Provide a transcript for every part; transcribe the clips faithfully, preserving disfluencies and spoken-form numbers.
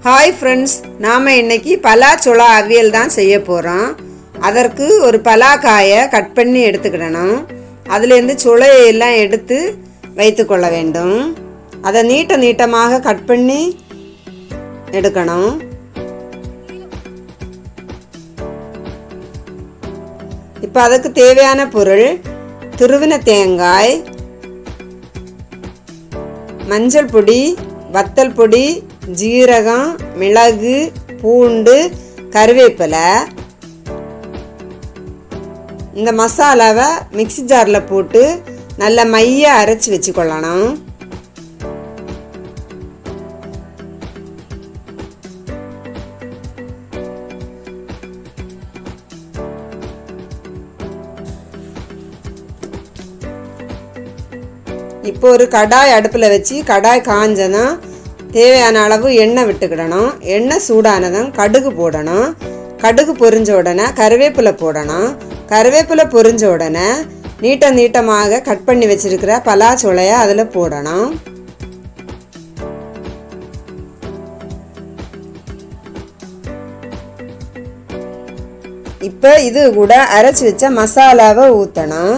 Hi friends, நாம் இன்றைக்கி பலாச்சொளா அவியல் தான் செய்ய போகிறோம். அதற்கு ஒரு பலாக்காயை கட் பண்ணி எடுத்துக்கிடணும். அதுலேருந்து சுளையெல்லாம் எடுத்து வைத்து கொள்ள வேண்டும். அதை நீட்ட நீட்டமாக கட் பண்ணி எடுக்கணும். இப்போ அதுக்கு தேவையான பொருள்: துருவின தேங்காய், மஞ்சள் பொடி, வத்தல் பொடி, ஜீரகம், மிளகு, பூண்டு, கருவேப்பிலை. இந்த மசாலாவை மிக்ஸி ஜாரில் போட்டு நல்ல மைய அரைச்சி வச்சுக்கொள்ளணும். இப்போ ஒரு கடாய் அடுப்பில் வச்சு கடாய் காஞ்சதும் தேவையான அளவு எண்ணெய் விட்டுக்கிடணும். எண்ணெய் சூடானதும் கடுகு போடணும். கடுகு பொரிஞ்ச உடனே கருவேப்பிலை போடணும். கருவேப்பிலை பொரிஞ்ச உடனே நீட்ட நீட்டமாக கட் பண்ணி வச்சிருக்கிற பலாச்சொளையை அதில் போடணும். இப்போ இது கூட அரைச்சி வச்ச மசாலாவை ஊற்றணும்.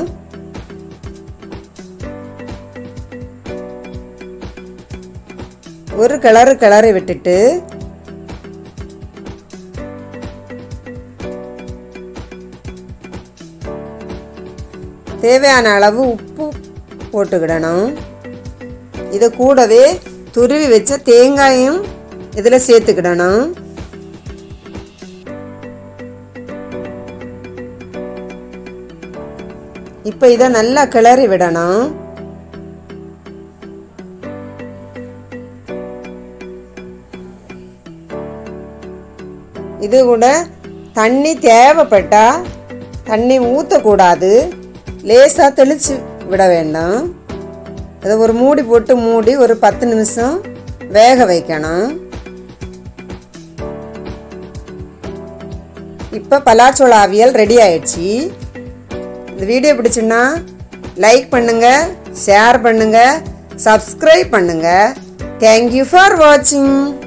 ஒரு கிளறு கிளறி விட்டுட்டு தேவையான அளவு உப்பு போட்டுக்கிடணும். இது கூடவே துருவி வச்ச தேங்காயும் இதில் சேர்த்துக்கிடணும். இப்போ இதை நல்லா கிளறி விடணும். இது கூட தண்ணி தேவைப்பட்டால் தண்ணி ஊற்றக்கூடாது, லேசாக தெளித்து விட வேண்டாம். அதை ஒரு மூடி போட்டு மூடி ஒரு பத்து நிமிஷம் வேக வைக்கணும். இப்போ பலாச்சொளா அவியல் ரெடி ஆயிடுச்சு. இந்த வீடியோ பிடிச்சுன்னா லைக் பண்ணுங்கள், ஷேர் பண்ணுங்கள், சப்ஸ்கிரைப் பண்ணுங்கள். தேங்க்யூ ஃபார் வாட்சிங்.